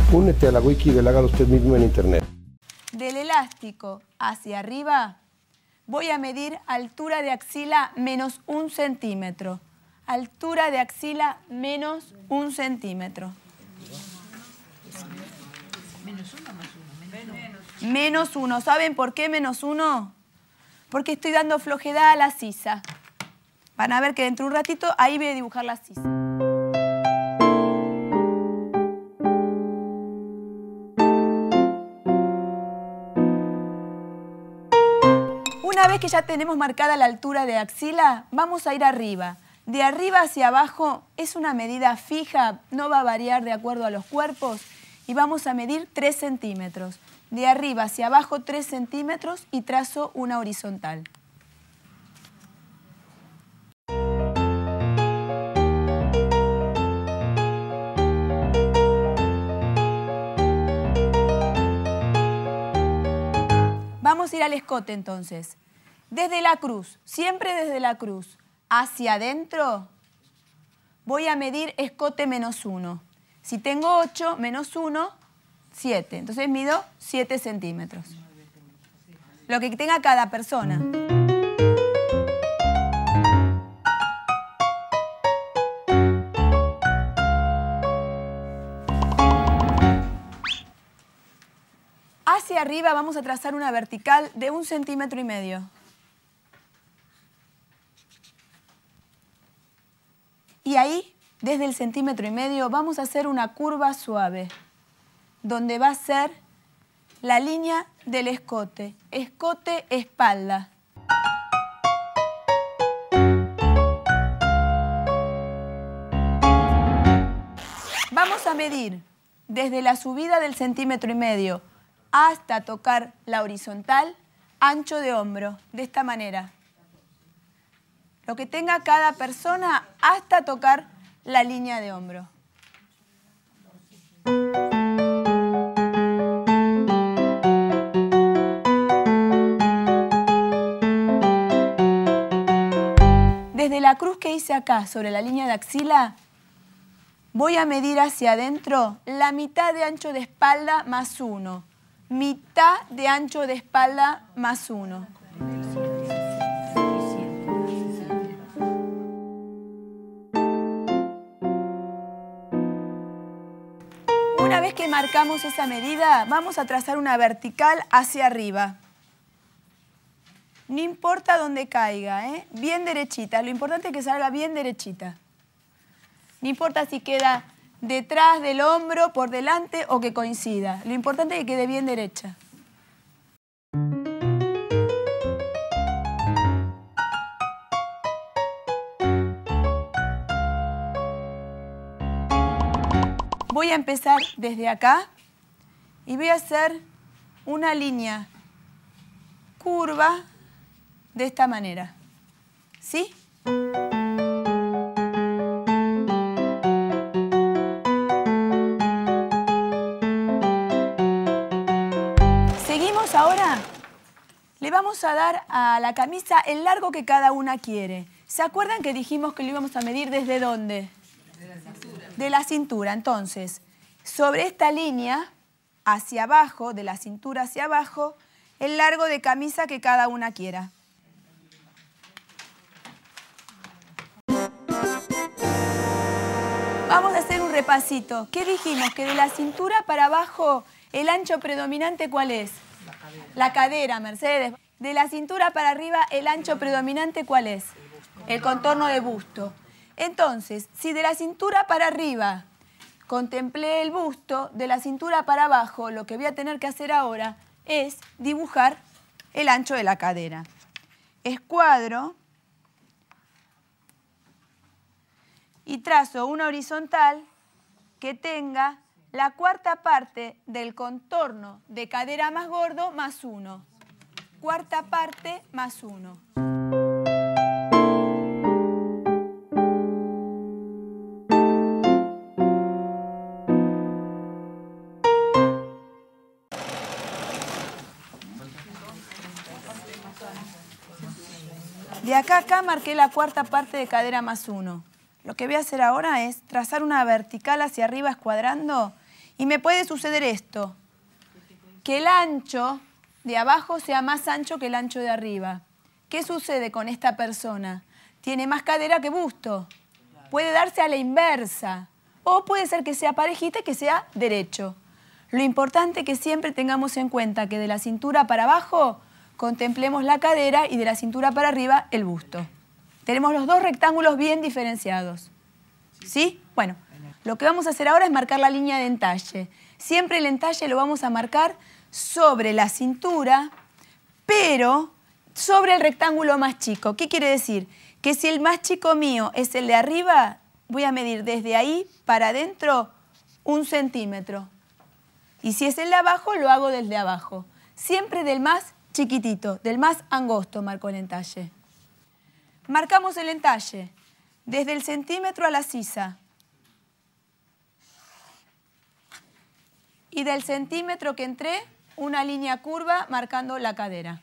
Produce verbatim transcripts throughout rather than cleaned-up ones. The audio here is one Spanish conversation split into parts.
Únete a la wiki del Hágalo Usted Mismo en internet. Del elástico hacia arriba voy a medir altura de axila menos un centímetro. Altura de axila menos un centímetro. Menos uno más uno. Menos. menos uno. ¿Saben por qué menos uno? Porque estoy dando flojedad a la sisa. Van a ver que dentro de un ratito ahí voy a dibujar la sisa. Una vez que ya tenemos marcada la altura de axila, vamos a ir arriba. De arriba hacia abajo es una medida fija, no va a variar de acuerdo a los cuerpos. Y vamos a medir tres centímetros. De arriba hacia abajo tres centímetros y trazo una horizontal. Vamos a ir al escote entonces. Desde la cruz, siempre desde la cruz, hacia adentro, voy a medir escote menos uno. Si tengo ocho, menos uno, siete. Entonces mido siete centímetros. Lo que tenga cada persona. Hacia arriba vamos a trazar una vertical de un centímetro y medio. Y ahí, desde el centímetro y medio, vamos a hacer una curva suave, donde va a ser la línea del escote. Escote, espalda. Vamos a medir desde la subida del centímetro y medio hasta tocar la horizontal, ancho de hombro, de esta manera. Lo que tenga cada persona hasta tocar la línea de hombro. Desde la cruz que hice acá, sobre la línea de axila, voy a medir hacia adentro la mitad de ancho de espalda más uno. Mitad de ancho de espalda más uno. Una vez que marcamos esa medida, vamos a trazar una vertical hacia arriba. No importa dónde caiga, ¿eh? Bien derechita. Lo importante es que salga bien derechita. No importa si queda detrás del hombro, por delante o que coincida. Lo importante es que quede bien derecha. Voy a empezar desde acá y voy a hacer una línea curva de esta manera. ¿Sí? Seguimos ahora. Le vamos a dar a la camisa el largo que cada una quiere. ¿Se acuerdan que dijimos que lo íbamos a medir desde dónde? De la cintura. De la cintura. Entonces, sobre esta línea, hacia abajo, de la cintura hacia abajo, el largo de camisa que cada una quiera. Vamos a hacer un repasito. ¿Qué dijimos? Que de la cintura para abajo, el ancho predominante, ¿cuál es? La cadera. La cadera, Mercedes. De la cintura para arriba, el ancho predominante, ¿cuál es? El contorno de busto. Entonces, si de la cintura para arriba contemplé el busto, de la cintura para abajo, lo que voy a tener que hacer ahora es dibujar el ancho de la cadera. Escuadro y trazo una horizontal que tenga la cuarta parte del contorno de cadera más gordo más uno. Cuarta parte más uno. De acá a acá marqué la cuarta parte de cadera más uno. Lo que voy a hacer ahora es trazar una vertical hacia arriba escuadrando Y me puede suceder esto, que el ancho de abajo sea más ancho que el ancho de arriba. ¿Qué sucede con esta persona? Tiene más cadera que busto. Puede darse a la inversa. O puede ser que sea parejita y que sea derecho. Lo importante es que siempre tengamos en cuenta que de la cintura para abajo contemplemos la cadera y de la cintura para arriba el busto. Tenemos los dos rectángulos bien diferenciados. ¿Sí? Bueno, lo que vamos a hacer ahora es marcar la línea de entalle. Siempre el entalle lo vamos a marcar sobre la cintura, pero sobre el rectángulo más chico. ¿Qué quiere decir? Que si el más chico mío es el de arriba, voy a medir desde ahí para adentro un centímetro. Y si es el de abajo, lo hago desde abajo. Siempre del más chiquitito, del más angosto marco el entalle. Marcamos el entalle desde el centímetro a la sisa. Y del centímetro que entré, una línea curva marcando la cadera.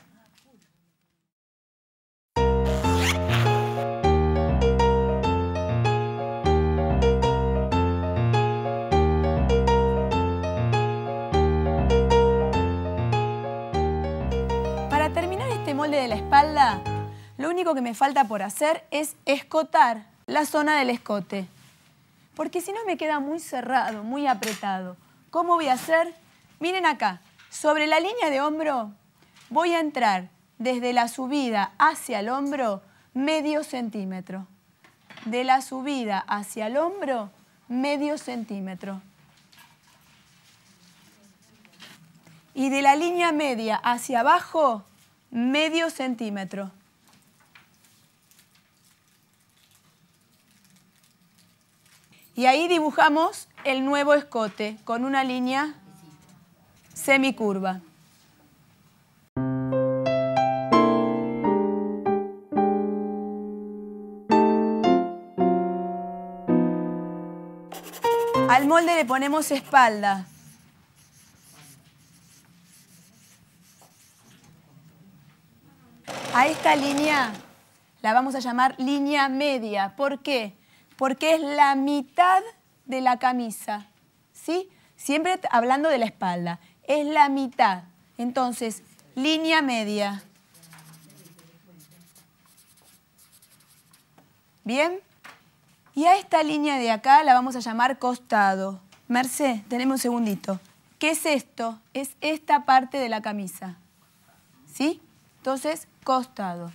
Para terminar este molde de la espalda, lo único que me falta por hacer es escotar la zona del escote. Porque si no me queda muy cerrado, muy apretado. ¿Cómo voy a hacer? Miren acá, sobre la línea de hombro voy a entrar desde la subida hacia el hombro medio centímetro. De la subida hacia el hombro medio centímetro. Y de la línea media hacia abajo medio centímetro. Y ahí dibujamos el nuevo escote con una línea semicurva. Al molde le ponemos espalda. A esta línea la vamos a llamar línea media. ¿Por qué? Porque es la mitad de la camisa, ¿sí? Siempre hablando de la espalda. Es la mitad. Entonces, línea media. ¿Bien? Y a esta línea de acá la vamos a llamar costado. Mercé, tenemos un segundito. ¿Qué es esto? Es esta parte de la camisa. ¿Sí? Entonces, costado.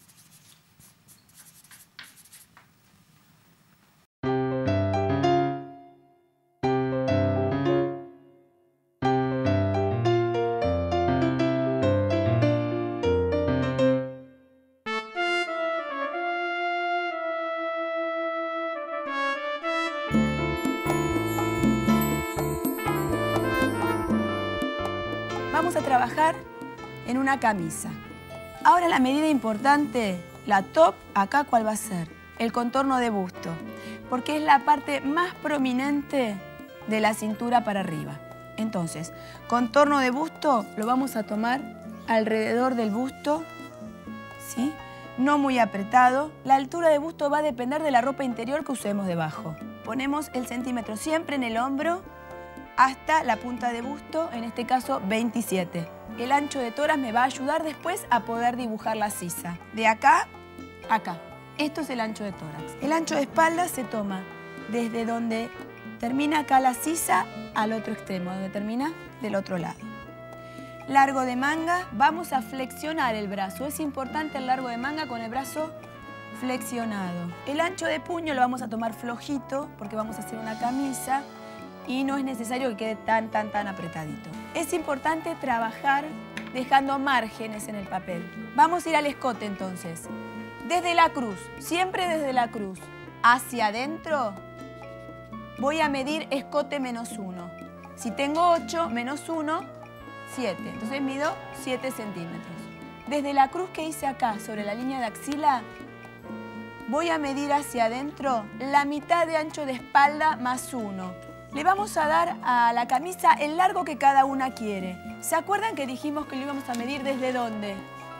Vamos a trabajar en una camisa. Ahora la medida importante, la top, acá ¿cuál va a ser? El contorno de busto, porque es la parte más prominente de la cintura para arriba. Entonces, contorno de busto lo vamos a tomar alrededor del busto, ¿sí? No muy apretado. La altura de busto va a depender de la ropa interior que usemos debajo. Ponemos el centímetro siempre en el hombro hasta la punta de busto, en este caso veintisiete. El ancho de tórax me va a ayudar después a poder dibujar la sisa. De acá, acá. Esto es el ancho de tórax. El ancho de espalda se toma desde donde termina acá la sisa al otro extremo, donde termina del otro lado. Largo de manga, vamos a flexionar el brazo. Es importante el largo de manga con el brazo flexionado. El ancho de puño lo vamos a tomar flojito porque vamos a hacer una camisa y no es necesario que quede tan, tan, tan apretadito. Es importante trabajar dejando márgenes en el papel. Vamos a ir al escote entonces. Desde la cruz, siempre desde la cruz, hacia adentro, voy a medir escote menos uno. Si tengo ocho, menos uno, siete. Entonces mido siete centímetros. Desde la cruz que hice acá, sobre la línea de axila, voy a medir hacia adentro la mitad de ancho de espalda más uno. Le vamos a dar a la camisa el largo que cada una quiere. ¿Se acuerdan que dijimos que lo íbamos a medir desde dónde?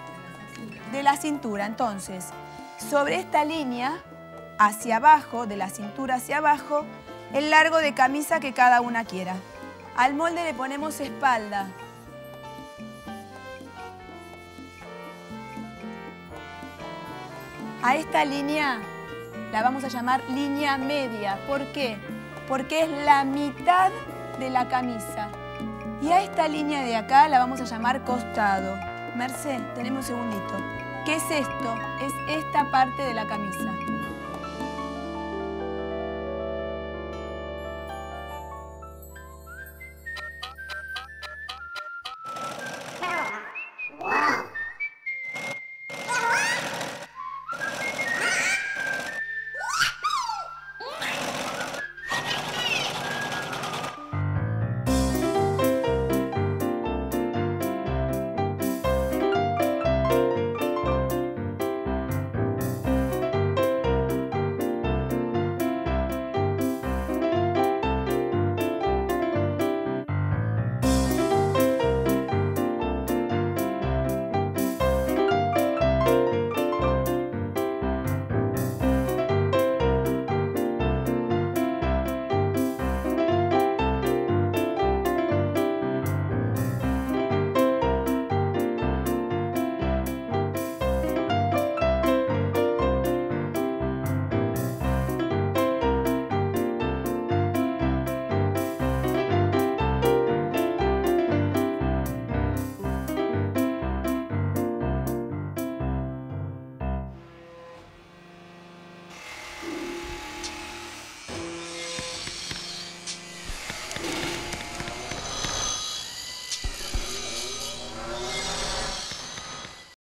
De la cintura. Entonces, sobre esta línea, hacia abajo, de la cintura hacia abajo, el largo de camisa que cada una quiera. Al molde le ponemos espalda. A esta línea la vamos a llamar línea media. ¿Por qué? Porque es la mitad de la camisa. Y a esta línea de acá la vamos a llamar costado. Mercé, tenemos un segundito. ¿Qué es esto? Es esta parte de la camisa.